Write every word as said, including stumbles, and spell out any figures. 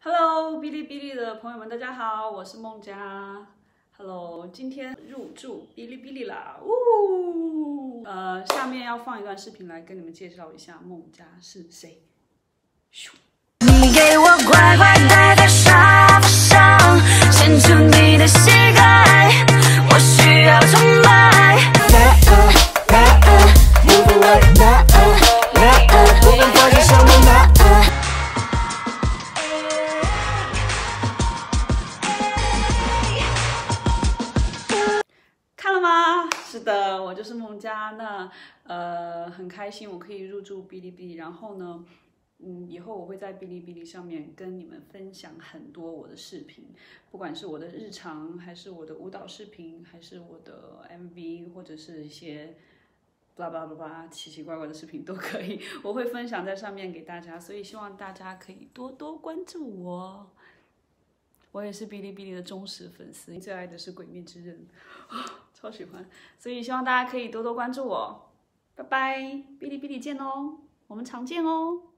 Hello， 哔哩哔哩的朋友们，大家好，我是孟佳。Hello， 今天入驻哔哩哔哩啦，呜！呃，下面要放一段视频来跟你们介绍一下孟佳是谁。咻！ 你给我乖乖待在沙发上，伸出你的膝盖，我需要崇拜。 看了吗？是的，我就是孟佳。那呃，很开心我可以入驻哔哩哔哩，然后呢，嗯，以后我会在哔哩哔哩上面跟你们分享很多我的视频，不管是我的日常，还是我的舞蹈视频，还是我的 M V， 或者是一些巴拉巴拉巴拉奇奇怪怪的视频都可以，我会分享在上面给大家，所以希望大家可以多多关注我。我也是哔哩哔哩的忠实粉丝，最爱的是《鬼灭之刃》，超喜欢，所以希望大家可以多多关注我。拜拜，哔哩哔哩见哦，我们常见哦。